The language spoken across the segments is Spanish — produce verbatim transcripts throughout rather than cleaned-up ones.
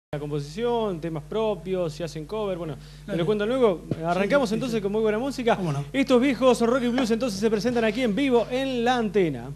La composición, temas propios, si hacen cover, bueno, me lo cuento luego. Arrancamos sí, sí, entonces sí. con muy buena música. No? Estos viejos rock y blues entonces se presentan aquí en vivo en La Antena.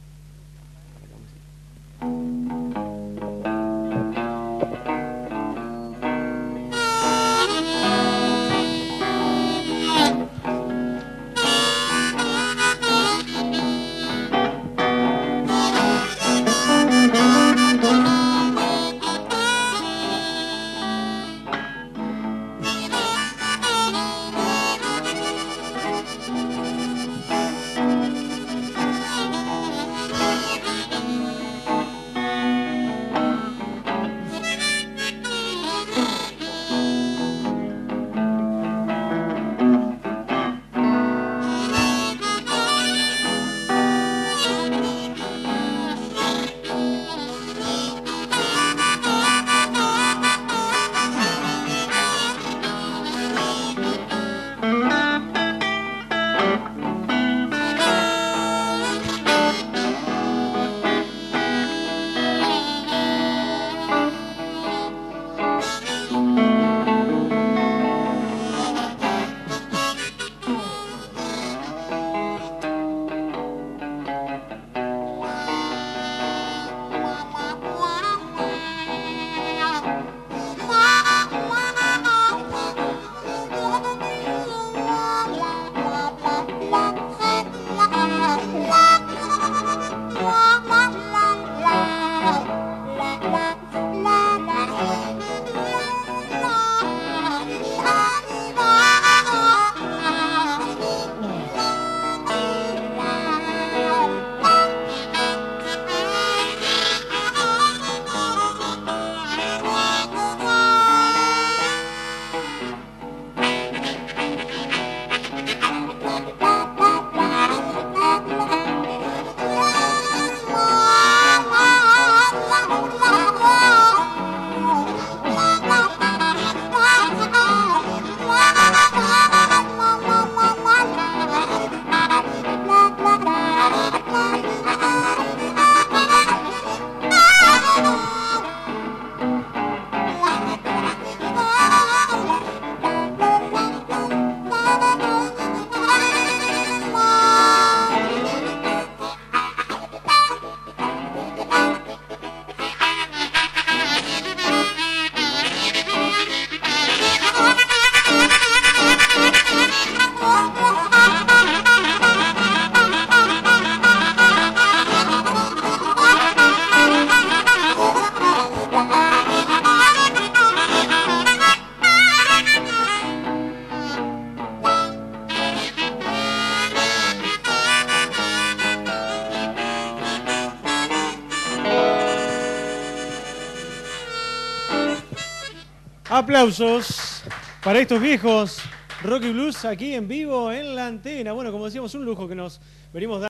Aplausos para estos viejos rock y blues aquí en vivo en La Antena. Bueno, como decíamos, un lujo que nos venimos dando.